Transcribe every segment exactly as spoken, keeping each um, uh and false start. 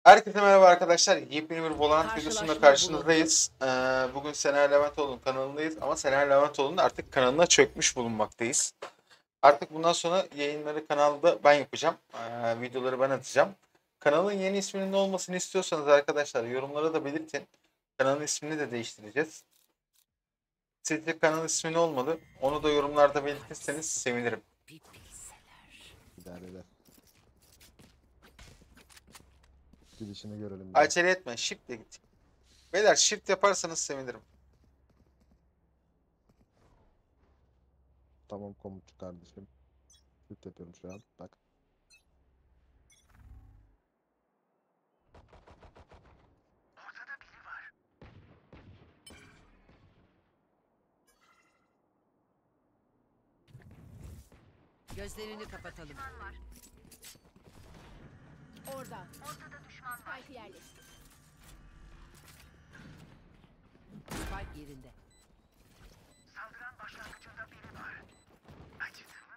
Herkese merhaba arkadaşlar. Yepyeni bir Valorant videosunda Karşılaşma karşınızdayız. Ee, bugün Sener Leventoğlu'nun kanalındayız ama Sener Leventoğlu'nun artık kanalına çökmüş bulunmaktayız. Artık bundan sonra yayınları kanalda ben yapacağım. Ee, videoları ben atacağım. Kanalın yeni isminin ne olmasını istiyorsanız arkadaşlar yorumlara da belirtin. Kanalın ismini de değiştireceğiz. Sizce kanal ismi ne olmalı? Onu da yorumlarda belirtirseniz sevinirim. İdare eder. Gidişini görelim. bir de. Acele etme. Shift'le git. Beyler shift yaparsanız sevinirim. Tamam komutçu kardeşim. Süt yapıyorum şu an. Bak. Gözlerini kapatalım. Orada. Ortada düşman var. Spike yerleştir. Spike yerinde. Saldıran başlangıcında biri var. Acıdı mı?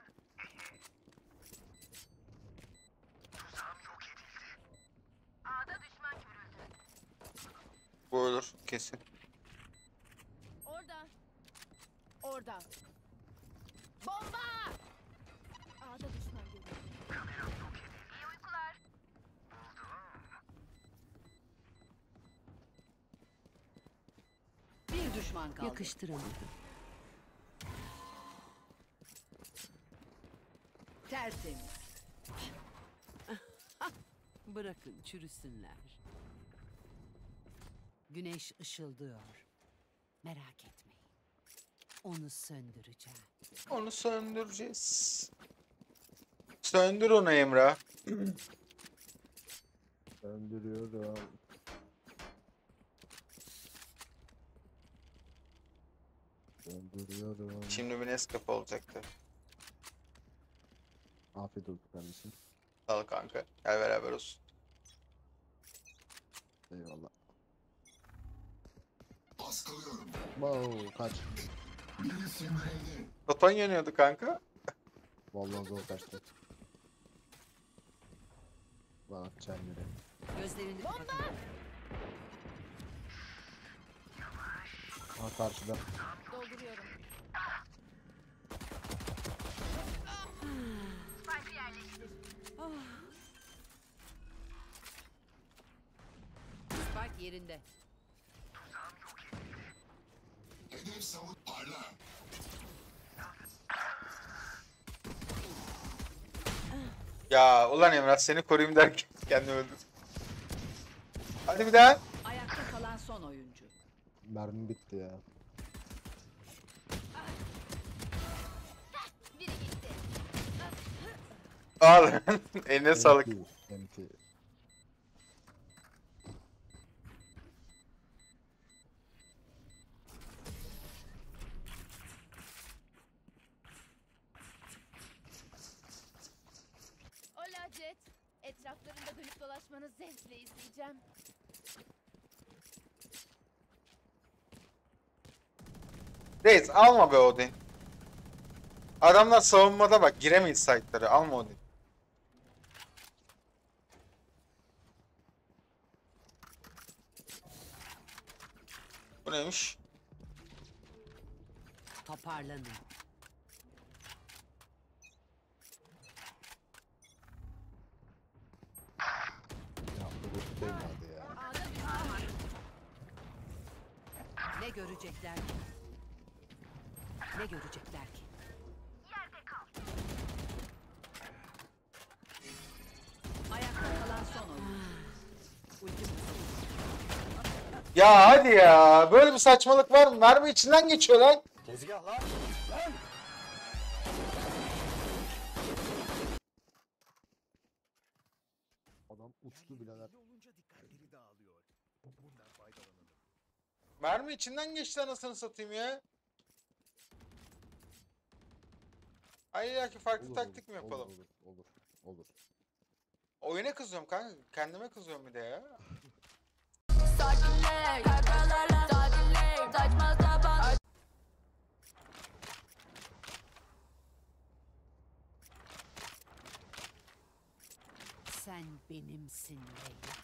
Tuzağım yok edildi. A'da düşman görüldü. Bu olur kesin. Orada. Orada. Bomba! A'da düşman görüldü. Kameram yok edildi. İyi uykular. Bir düşman kaldı. Yakıştıramadım. Tertemiz. Bırakın çürüsünler. Güneş ışıldıyor. Merak etmeyin. Onu söndüreceğim. Onu söndüreceğiz. Söndür onu Emrah. Öndürüyorum. Öndürüyorum. Şimdi bir Nescafe olacaktı. Afiyet olsun kardeşim. Sağ ol kanka. Gel beraber olsun. Eyvallah. Baskılıyorum. Wow, kaç. Birisi yüreğini. Toton yanıyordu kanka. Vallahi zor kaçtı. Bak çelmiri. Gözlerini kapatalım. Ha karşıda. Dolduruyorum. Spike yerleştir. Spike yerinde. Tuzağım yok edildi. Hedef savun parla. Ya ulan Emrah seni koruyayım derken kendimi öldürdüm. Hadi bir daha. Ayakta kalan son oyuncu. Mermi bitti ya. Biri gitti. Al. Eline sağlık. M T. M T. Ola Jet. Etraflarında dönüp dolaşmanı zevkle izleyeceğim. Reis alma be Odin. Adamlar savunmada bak giremeyiz site'ları. Alma Odin. Bu neymiş? Toparlanın. Ya bu da değmedi ya. A'da düşman var. Ne görecekler ki? Ne görecekler ki? Yerde kal. Ayakta kalan son oyuncu. Ultim Ya hadi ya. Böyle bir saçmalık var mı? Mermi içinden geçiyor lan. Adam uçtu birader. olunca dikkatleri dağılıyor. Bundan faydalanalım. Mermi içinden geçti anasını satayım ya. Hayır ya ki farklı Olur, taktik olur, mi yapalım? Olur olur olur. olur. Oyuna kızıyorum kanka. Kendime kızıyorum bir de ya. Sakinleş. Kavgalarla sakinleş. Saçma sapan. sen Sen benimsin Leyla.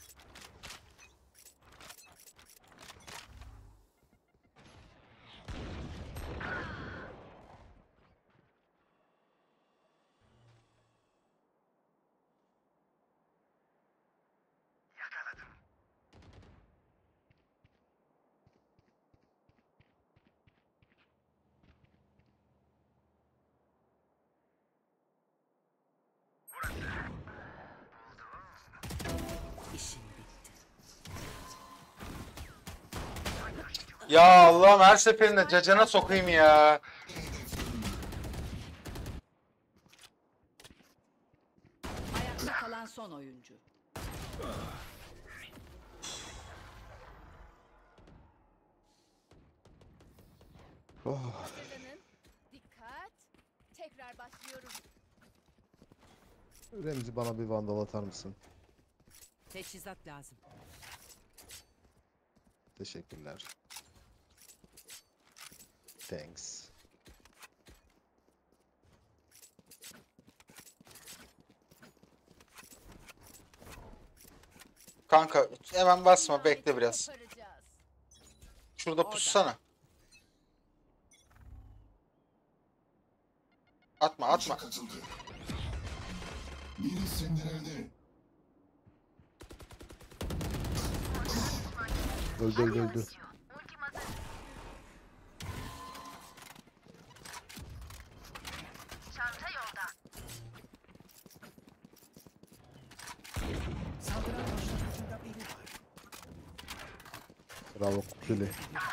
İşin bitti. Ya Allah'ım her seferinde cacana sokayım ya. Ayakta kalan son oyuncu. Oh. Kazanın. Dikkat. Tekrar başlıyorum. Remzi bana bir vandal atar mısın? Teçhizat lazım. Teşekkürler. Thanks. Kanka hemen basma, bekle biraz. Koparacağız. Şurada pussana. Atma atma. Katıldı. Biri sindirildi. Öldü öldü öldü. Saldıran başlangıcında biri var. Bravo Kukuli.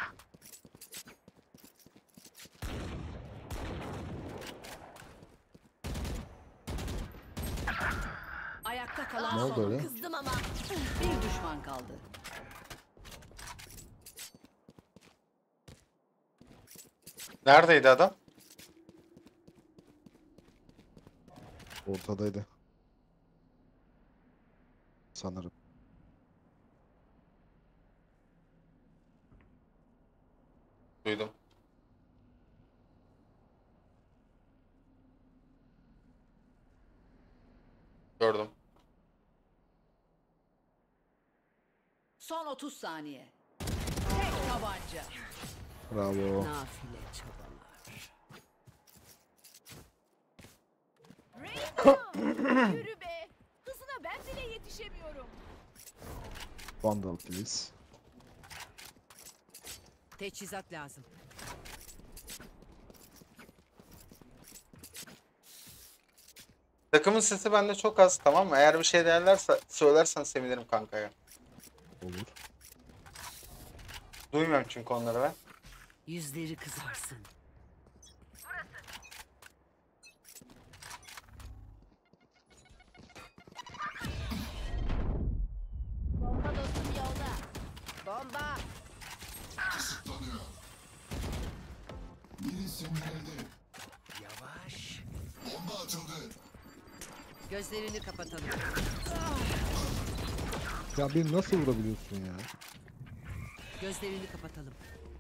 Ayakta kalan Ne son oldu öyle? oyuncu. Kızdım ama. Bir düşman kaldı. Neredeydi adam? Ortadaydı. Sanırım. Duydum. Gördüm. Son otuz saniye. Tek tabanca. Bravo. Nafile çabalar. Reyna! Yürü be. Hızına ben bile yetişemiyorum. Vandal please. Teçhizat lazım. Takımın sesi bende çok az, tamam mı? Eğer bir şey derlerse söylersen sevinirim kanka ya. Olur. Duymuyorum çünkü onları ben. Yüzleri kızarsın. Bomba dostum yolda. Bomba. Kısıtlanıyor. Biri sindirildi. Yavaş. Bomba atıldı. Gözlerini kapatalım. Ya beni nasıl vurabiliyorsun ya? Gözlerini kapatalım.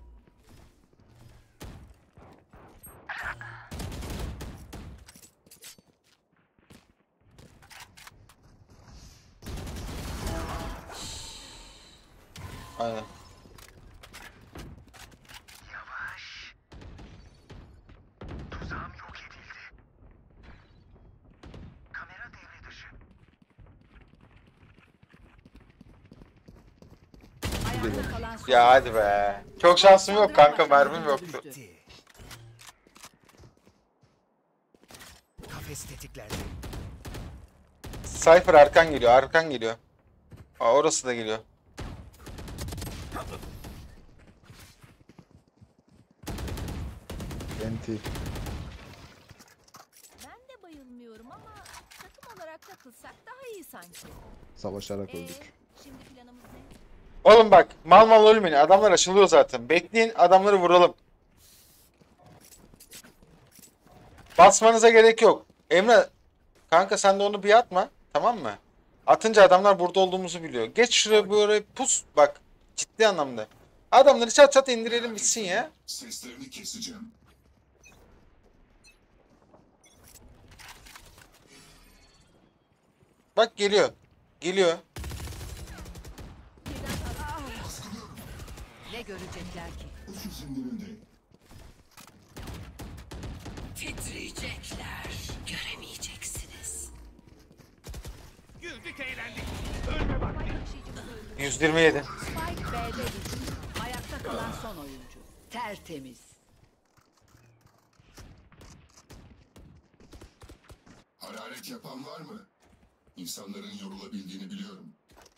Aynen. Yavaş. Tuzağım yok edildi. Kamera devre dışı. Ayakta kalan son Ya hadi be. Çok şansım yok kanka, mermim yoktu. Bitti. Kafes tetiklendi. Cypher arkan geliyor, arkan geliyor. Aa, orası da geliyor. Enti. Ben de bayılmıyorum ama takım olarak takılsak daha iyi sanki. Savaşarak Ee, öldük. şimdi planımız ne? Oğlum bak, mal mal ölmeyin. Adamlar açılıyor zaten. Bekleyin, adamları vuralım. Basmanıza gerek yok. Emre, kanka sen de onu bir atma. Tamam mı? Atınca adamlar burada olduğumuzu biliyor. Geç şuraya böyle pus. Bak, ciddi anlamda. Adamları çat çat indirelim bitsin ya. Seslerini keseceğim. Bak geliyor. Geliyor. Ne görecekler ki? Üçü sindirildi. Titriyecekler. Göremeyeceksiniz. Güldük eğlendik. Ölme vakti. yüz yirmi yedi. Spike B'de düştü. Ayakta kalan son oyuncu. Tertemiz. Hararet yapan var mı? İnsanların yorulabildiğini biliyorum.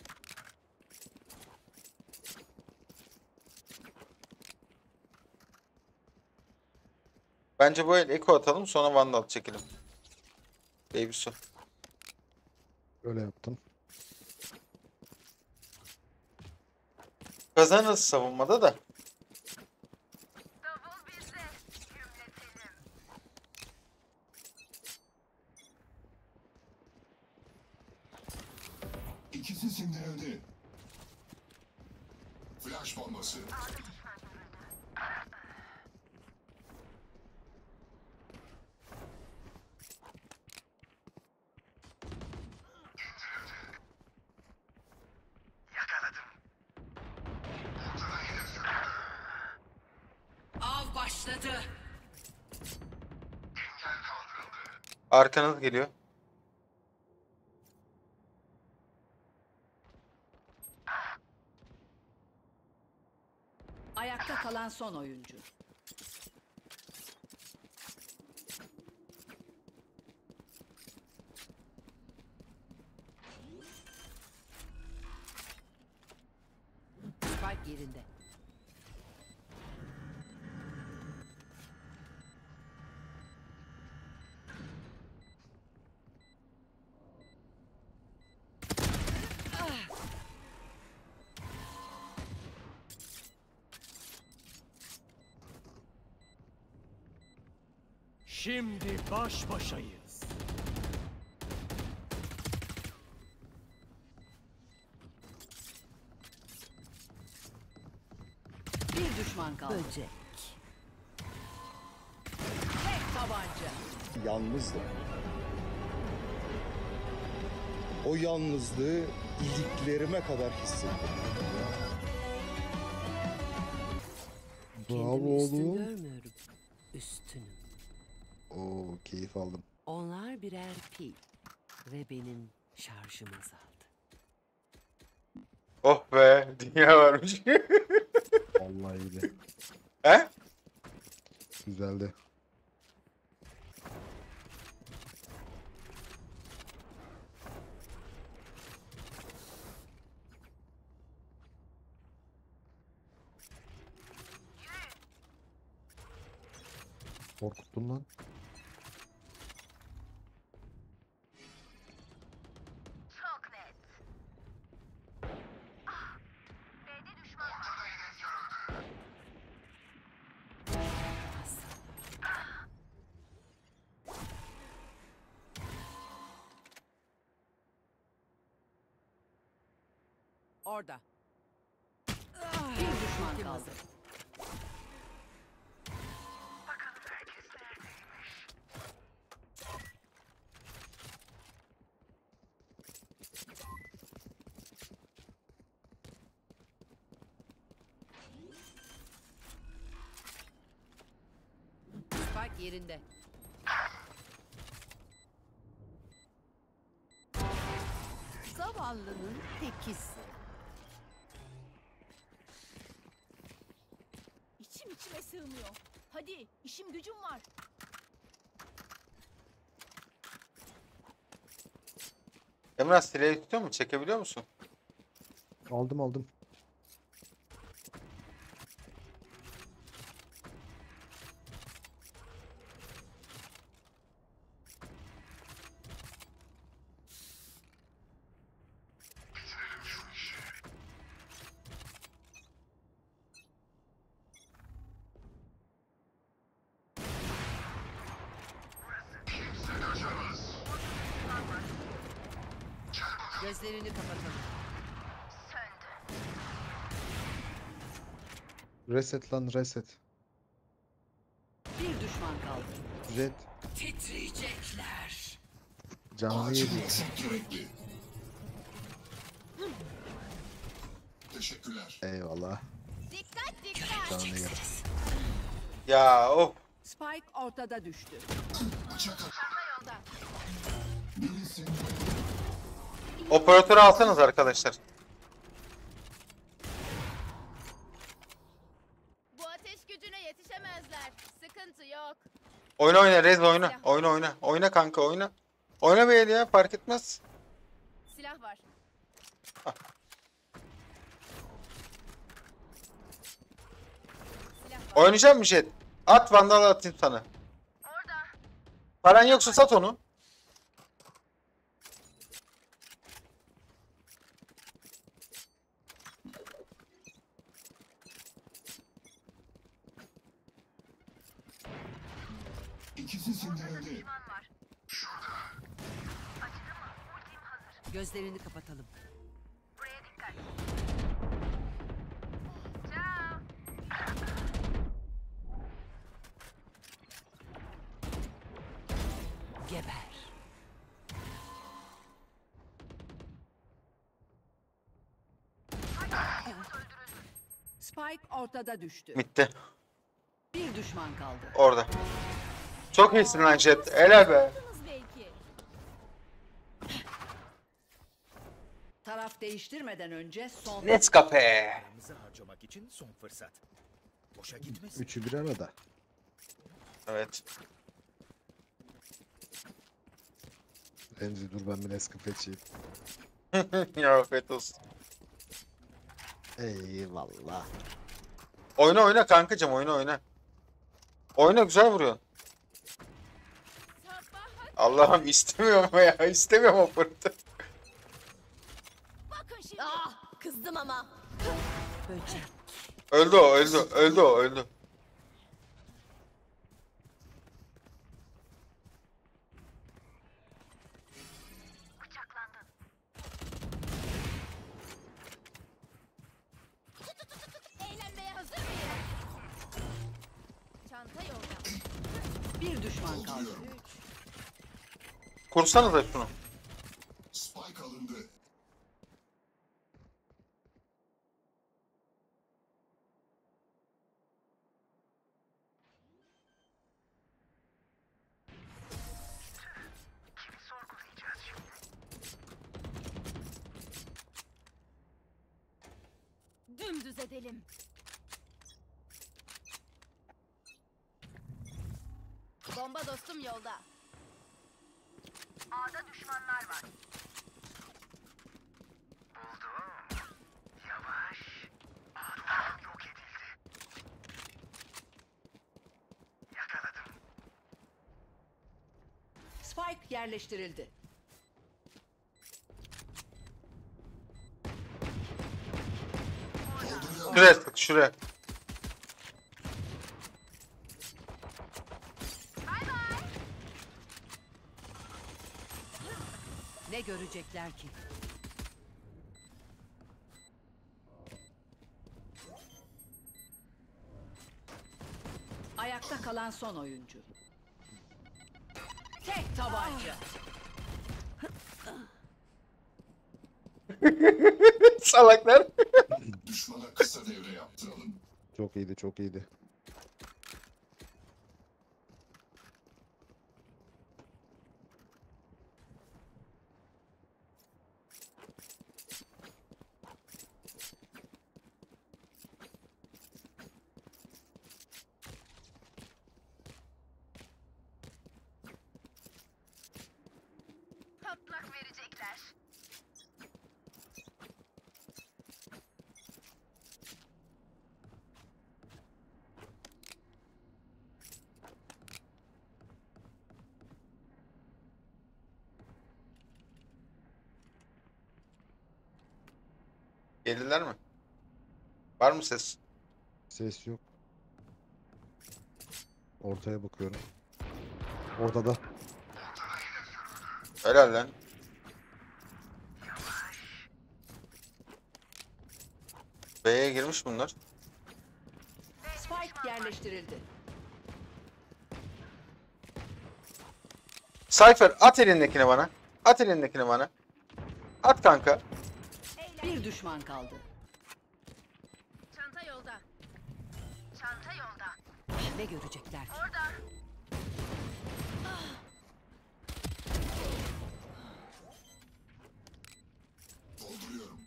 Bence bu el eko atalım sonra vandal çekelim. Baby su. Öyle yaptım. Kazanırız savunmada da. İkisi sindirildi. Flash bombası. Av başladı. Arkanız geliyor. Ayakta kalan son oyuncu. Spike yerinde. Şimdi baş başayız. Bir düşman kaldı. Böcek. Tek tabanca. Yalnızdım. O yalnızlığı iliklerime kadar hissettim. Bravo Kendimi üstün oğlum. görmüyorum. Üstünüm. Oo, keyif aldım. Onlar birer pil ve benim şarjım azaldı. Oh be, dünya varmış. Vallahi iyiydi. He? Güzeldi. Korkuttun lan. Orada. Bir düşman kaldı. Spike yerinde. Zavallının tekisi. İçim içime sığmıyor. Hadi işim gücüm var. Emrah sileği tutuyor mu? Çekebiliyor musun? Aldım aldım. Gözlerini kapatalım. Reset lan reset. Bir düşman kaldı. Jet Titriyecekler. canını Acil yedi. destek gerekli. Teşekkürler. Eyvallah. Dikkat dikkat. Canını yerim. Ya of. Spike ortada düştü. Bıçak at. Yolda. Birisi Operatörü alsanız arkadaşlar. Bu ateş gücüne yetişemezler. Sıkıntı yok. Oyna oyna Rez oyna. Oyna oyna. Oyna kanka oyna. Oyna bir el ya fark etmez. Silah var. Silah var. Oynayacak mısın Jet? At vandal atayım sana. Orada. Paran yoksa sat onu. ikisi sindirildi. Gözlerini kapatalım. Geber. Spike ortada düştü. Bitti. Bir düşman kaldı. Orada. Çok iyisin lan Jet. Helal be. Yaptınız belki. Taraf değiştirmeden önce son. Nescafe. Paramızı harcamak için son fırsat. Boşa gitmesin. Üçü bir arada. Evet. Remzi dur ben bir Nescafe içeyim. Ya afiyet olsun. Eyvallah. Oyna oyna kankacım oyna oyna. Oyna güzel vuruyorsun. Sabah Allah'ım istemiyorum ya. İstemiyorum operatörü. bakın şimdi. Ah, kızdım ama. Böcek. Öldü o öldü. Öldü o öldü. Eğlenmeye hazır mıyız? Çanta yolda. Bir düşman kaldı. Dolduruyorum. Kursanıza şunu. Spike alındı. Dümdüz edelim. Bomba dostum yolda. A'da düşmanlar var. Spike yerleştirildi. Şuraya sık şuraya. Ne görecekler ki? Ayakta kalan son oyuncu. Tek tabanca. Salaklar. Düşmana kısa devre yaptıralım. Çok iyiydi çok iyiydi. Patlak verecekler. Geldiler mi? Var mı ses? Ses yok. Ortaya bakıyorum. Ortada. Helal lan. B'ye girmiş bunlar. Spike yerleştirildi. Cypher at elindekini bana. At elindekini bana. At kanka. Bir düşman kaldı. Ne görecekler ki? Dolduruyorum.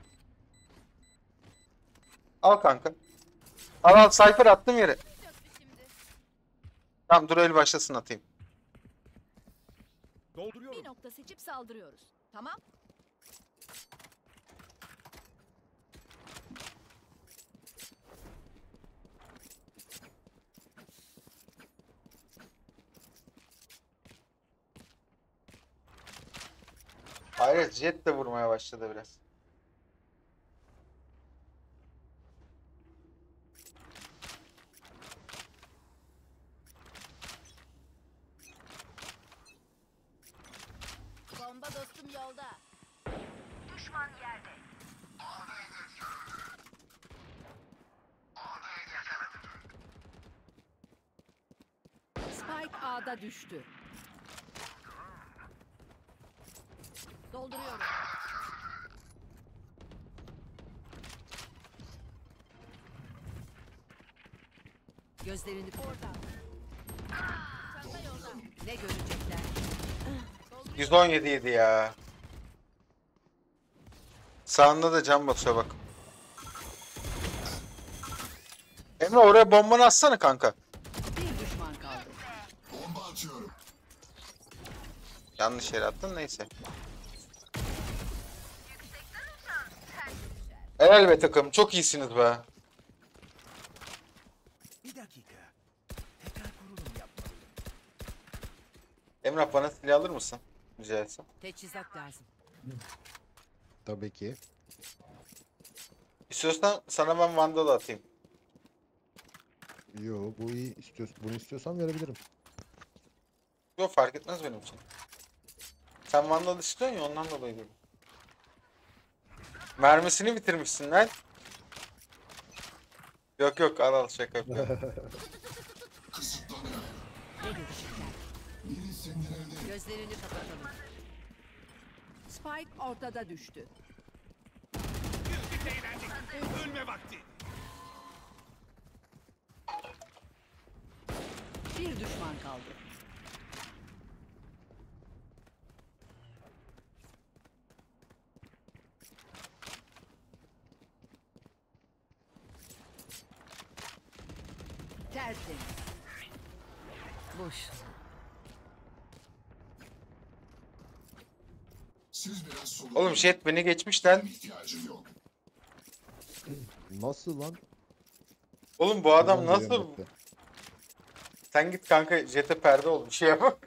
Al kanka. Al al Cypher attım yere. Çöktü şimdi. Tamam dur el başlasın atayım. Dolduruyorum. Bir nokta seçip saldırıyoruz. Tamam. Hayır Jet de vurmaya başladı biraz. Bomba dostum yolda. Spike A'da düştü. Dolduruyorum. Gözlerini orada. Çanta yolda. Ne görecekler? yüz on yedi yedi ya. Sağında da cam basıyor bak. Emre oraya bombanı atsana kanka. Bir düşman kaldı. Bomba atıyorum. Yanlış yere attın neyse. Helal be takım çok iyisiniz be. Bir dakika. Tekrar kurulum yapmalıyım. Emrah bana silah alır mısın? Rica etsem. Teçhizat lazım. Tabii ki. İstiyorsan sana ben Vandal atayım. Yo bu iyi istiyorsan bunu istiyorsan verebilirim. Yok fark etmez benim için. Sen Vandal istiyorsun ya ondan dolayı dedim. Mermisini bitirmişsin lan. Yok yok al al şaka yapıyorum. Kısıtlanıyor. Ne görecekler? Biri sindirildi. Gözlerini kapatalım. Spike ortada düştü. Güldük eğlendik. Ölme vakti. Bir düşman kaldı. Tertemiz. Boş. Siz biraz solun. Oğlum Jet beni geçmiş lan. İhtiyacım yok. Nasıl lan? Oğlum bu adam Ulan diyorum nasıl? bekle. Sen git kanka Jet'e perde ol bir şey yap.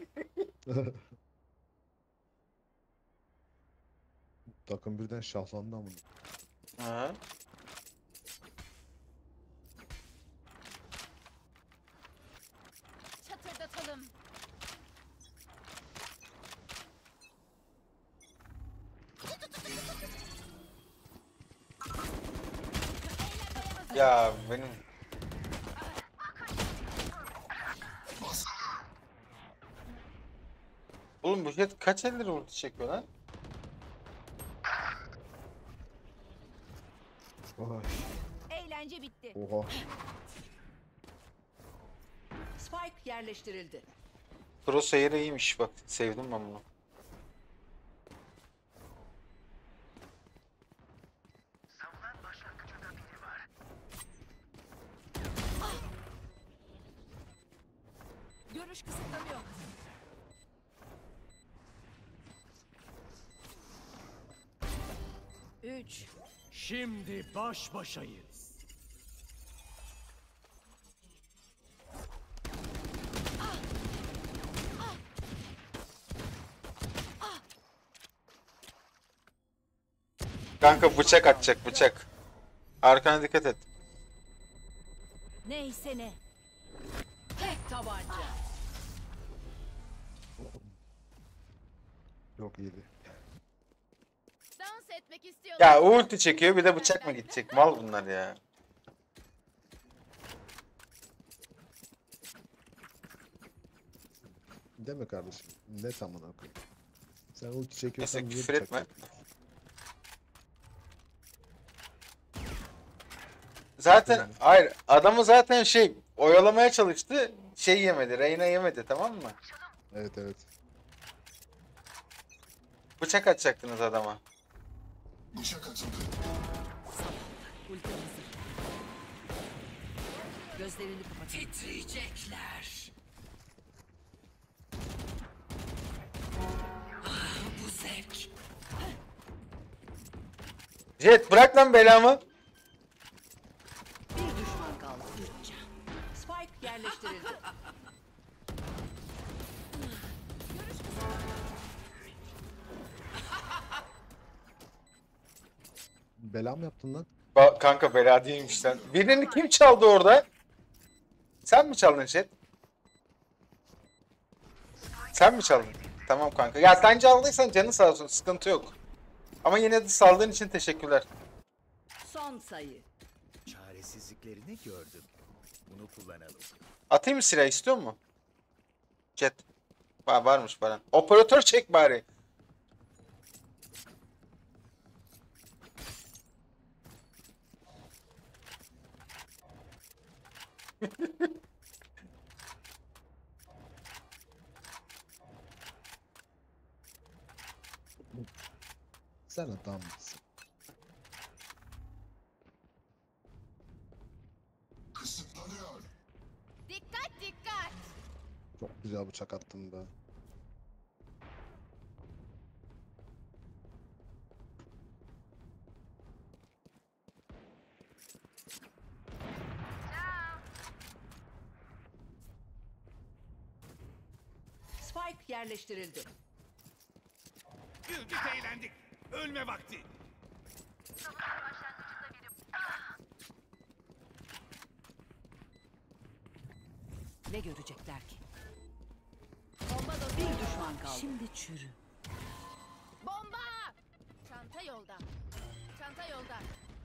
Takım birden şahlandı ama. Ha. Çatırdatalım. Ya benim Oğlum bu Jet kaç eldir ulti çekiyor lan? Oha. Eğlence bitti. Oha. Spike yerleştirildi. Crosshair iyiymiş bak sevdim ben bunu. Görüş kısıtlanıyor. Üç. Şimdi baş başayız. Kanka bıçak atacak bıçak. Arkana dikkat et. Neyse ne. Tek tabanca. Çok iyiydi. Dans etmek istiyorlar. Ya ulti çekiyor bir de bıçak mı gidecek? Mal bunlar ya. Deme kardeşim. Ne tamına koyayım. Sen ulti çekiyorsan Neyse niye küfür bıçak etme. yapıyorsun? Zaten hayır adamı zaten şey oyalamaya çalıştı. Şey yemedi. Reyna yemedi, tamam mı? Evet evet. Bıçak atacaktınız adama. Bıçak atıldı. Ultim hazır. Gözlerini kapat. Titriyecekler. Ah, bu zevk. Jet bırak lan belamı. Bir düşman kaldı. Spike yerleştirildi. Bela mı yaptın lan? Ba- kanka bela değilmiş lan. Birini kim çaldı orada? Sen mi çaldın Jet? Sen mi çaldın? Tamam kanka. Ya sen çaldıysan canın sağ olsun. Sıkıntı yok. Ama yine de saldığın için teşekkürler. Son sayı. Çaresizliklerini gördüm. Bunu kullanalım. Atayım mı silah, istiyor mu? Jet. Va varmış bana. Operatör çek bari. Sen adam mısın? Kısıtlanıyor. Dikkat dikkat. Çok güzel bıçak attın be. Spike yerleştirildi. Güldük eğlendik. Ölme vakti. Ne görecekler ki? Bomba da Bir düşman kaldı. Şimdi çürü. Bomba! Çanta yolda. Çanta yolda.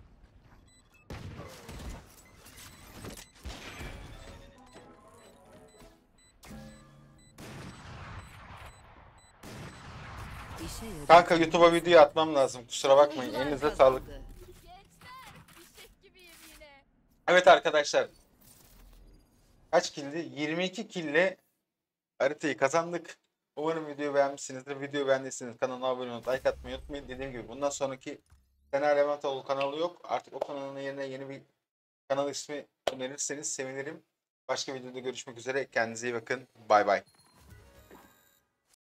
İşe yarıyor. Kanka YouTube'a video atmam lazım. Kusura bakmayın. Savunucular Elinize kazandı. sağlık. Gençler, fişek gibiyim yine. Evet arkadaşlar. Kaç kildi? yirmi iki kille haritayı kazandık. Umarım videoyu beğenmişsinizdir. Videoyu beğendiyseniz kanala abone olup like atmayı unutmayın. Dediğim gibi bundan sonraki Sena Levantoğlu kanalı yok. Artık o kanalın yerine yeni bir kanal ismi önerirseniz sevinirim. Başka videoda görüşmek üzere. Kendinize iyi bakın. Bay bay.